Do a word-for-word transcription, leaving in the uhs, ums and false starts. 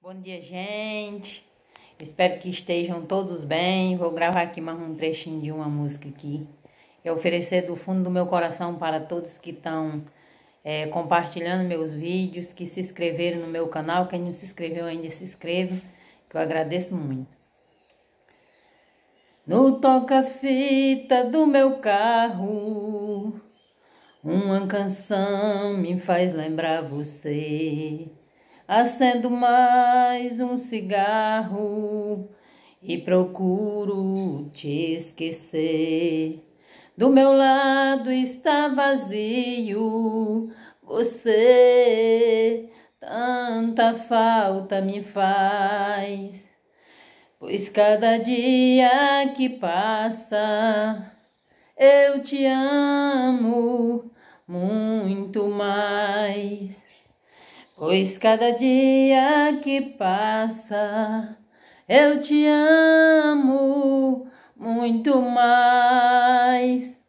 Bom dia, gente. Espero que estejam todos bem. Vou gravar aqui mais um trechinho de uma música aqui. E oferecer do fundo do meu coração para todos que estão é, compartilhando meus vídeos, que se inscreveram no meu canal. Quem não se inscreveu ainda, se inscreva, que eu agradeço muito. No toca-fita do meu carro, uma canção me faz lembrar você. Acendo mais um cigarro e procuro te esquecer. Do meu lado está vazio, você tanta falta me faz. Pois cada dia que passa eu te amo muito mais. Pois cada dia que passa eu te amo muito mais.